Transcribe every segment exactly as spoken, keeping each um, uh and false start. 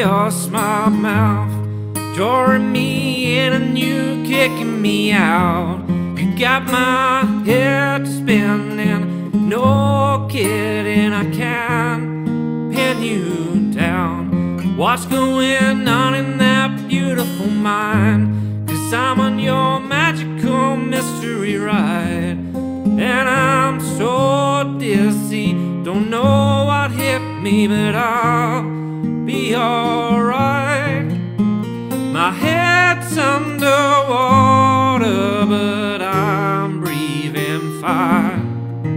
your smart mouth, drawing me in and you kicking me out. You got my head spinning, no kidding, I can't pin you down. What's going on in that beautiful mind? 'Cause I'm on your magical mystery ride, and I'm so dizzy, don't know what hit me, but I'll be alright. My head's underwater, but I'm breathing fine.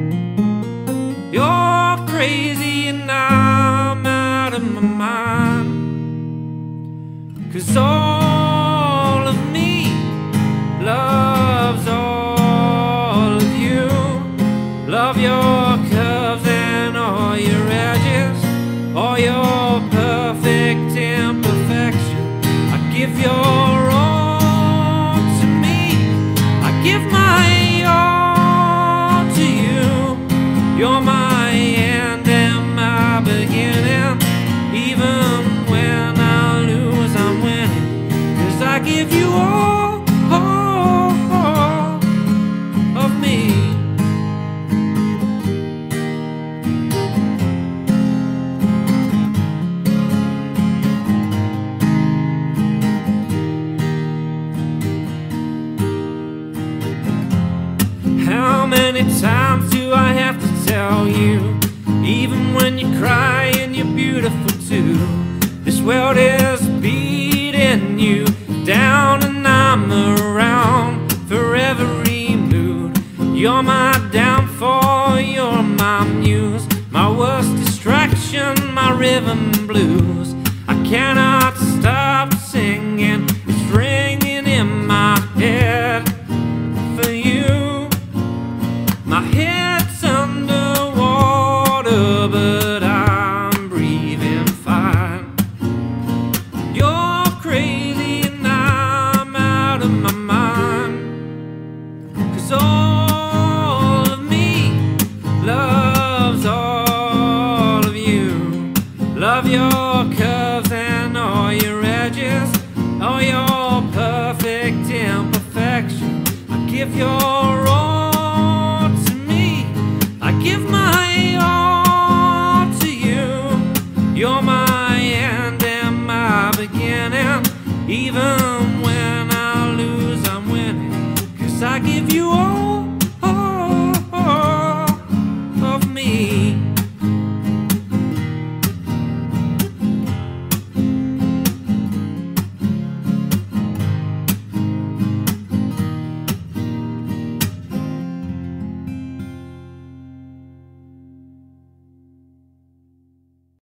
You're crazy and I'm out of my mind, 'cause all of me loves all of you. Love your curves and all your edges, all your perfect imperfection. I give your all to me, I give my all to you. You're my end and my beginning. Even when I lose, I'm winning, 'cause I give you all, all, all of me. How many times do I have to tell you? Even when you cry and you're beautiful too. This world is beating you down and I'm around for every mood. You're my downfall, you're my muse, my worst distraction, my rhythm blues. I cannot stop singing, it's ringing in my head for you. My head's underwater, but I'm breathing fine. You're crazy and I'm out of my mind, 'cause all of me loves all of you. Love your curves and all your edges, all your perfect imperfection. I give your all to me, I give my all to you. You're my end and my beginning. Even when I lose, I'm winning, 'cause I give you all.